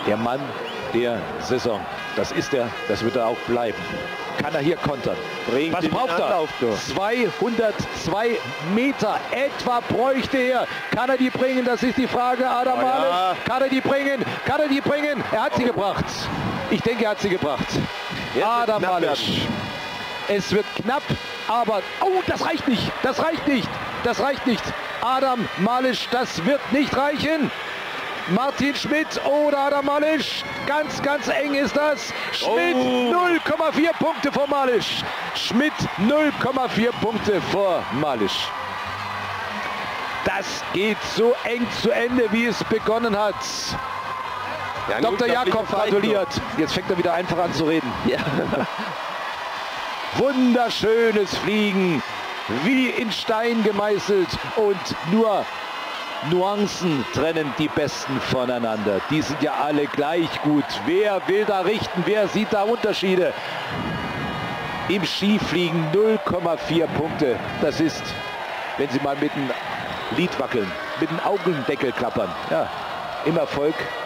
Der Mann der Saison. Das ist er, das wird er auch bleiben. Kann er hier kontern? Was braucht er? 202 Meter etwa bräuchte er. Kann er die bringen? Das ist die Frage. Adam Malysz. Kann er die bringen? Kann er die bringen? Er hat sie gebracht. Ich denke, er hat sie gebracht. Adam Malysz. Es wird knapp, aber... Oh, das reicht nicht. Das reicht nicht. Das reicht nicht. Adam Malysz, das wird nicht reichen. Martin Schmidt oder Adam Malysz. Ganz, ganz eng ist das. Schmidt 0,4 Punkte vor Malysz. Schmidt 0,4 Punkte vor Malysz. Das geht so eng zu Ende, wie es begonnen hat. Ja, Dr. Jakob gratuliert. Jetzt fängt er wieder einfach an zu reden. Ja. Wunderschönes Fliegen, wie in Stein gemeißelt und nur Nuancen trennen die Besten voneinander. Die sind ja alle gleich gut. Wer will da richten? Wer sieht da Unterschiede? Im Skifliegen 0,4 Punkte. Das ist, wenn Sie mal mit dem Lied wackeln, mit dem Augendeckel klappern. Ja, im Erfolg